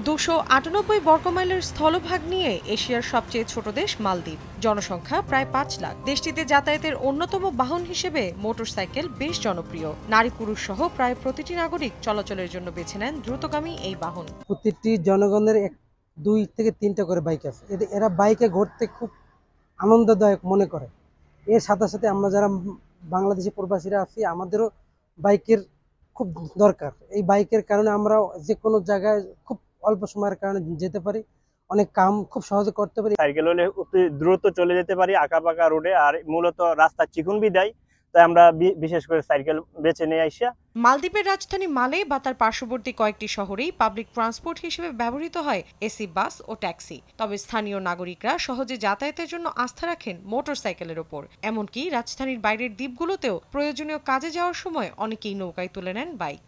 298 বর্গমাইলের স্থলভাগ নিয়ে এশিয়ার সবচেয়ে ছোট দেশ মালদ্বীপ। জনসংখ্যা প্রায় 5 লাখ। দেশটিতে যাতায়াতের অন্যতম বাহন হিসেবে মোটরসাইকেল বেশ জনপ্রিয়। নারী পুরুষ সহ প্রায় প্রতিটি নাগরিক চলাচলের জন্য বেছে নেন দ্রুতগামী এই বাহন। প্রতিটি জনগণের 2 থেকে 3টা করে বাইক আছে। এরা বাইকে ঘুরতে খুব আনন্দদায়ক মনে করে। এর সাথে সাথে আমরা যারা বাংলাদেশি প্রবাসীরা আছি, আমাদেরও বাইকের খুব দরকার। এই বাইকের কারণে আমরা যে কোনো জায়গায় খুব অল্প সময়ের কারণে যেতে পারি, অনেক কাম খুব সহজে করতে পারি। সাইকেল হলে অতি দ্রুত চলে যেতে পারি আঁকা পাকা রোডে, আর মূলত রাস্তা চিকুন বিদায়, তাই আমরা বিশেষ করে সাইকেল বেছে নিয়ে আইসা। মালদ্বীপের রাজধানী মালে বা তার পার্শ্ববর্তী কয়েকটি শহরেই পাবলিক ট্রান্সপোর্ট হিসেবে ব্যবহৃত হয় এসি বাস ও ট্যাক্সি। তবে স্থানীয় নাগরিকরা সহজে যাতায়াতের জন্য আস্থা রাখেন মোটরসাইকেলের ওপর। এমনকি রাজধানীর বাইরের দ্বীপগুলোতেও প্রয়োজনীয় কাজে যাওয়ার সময় অনেকেই নৌকায় তুলে নেন বাইক।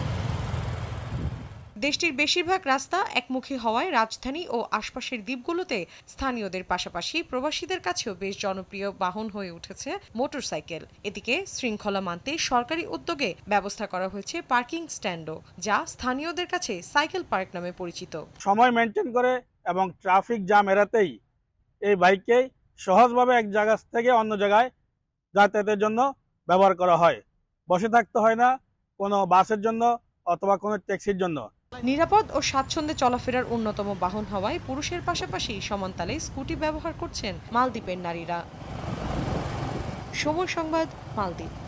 দেশটির বেশিরভাগ রাস্তা একমুখী হওয়ায় রাজধানী ও আশপাশের দ্বীপগুলোতে স্থানীয়দের পাশাপাশি প্রবাসীদের কাছেও বেশ জনপ্রিয় বাহন হয়ে উঠেছে মোটরসাইকেল। এদিকে শৃঙ্খলা মানতে সরকারি উদ্যোগে ব্যবস্থা করা হয়েছে পার্কিং স্ট্যান্ডও, যা স্থানীয়দের কাছে সাইকেল পার্ক নামে পরিচিত। সময় মেনটেন করে এবং ট্রাফিক জ্যাম এড়াতেই এই বাইককে সহজভাবে এক জায়গা থেকে অন্য জায়গায় যাতায়াতের জন্য ব্যবহার করা হয়। বসে থাকতে হয় না কোনো বাসের জন্য অথবা কোনো ট্যাক্সির জন্য। নিরাপদ ও স্বাচ্ছন্দ্যে চলাফেরার অন্যতম বাহন হওয়ায় পুরুষের পাশাপাশি সমানতালে স্কুটি ব্যবহার করছেন মালদ্বীপের নারীরা। সময় সংবাদ, মালদ্বীপ।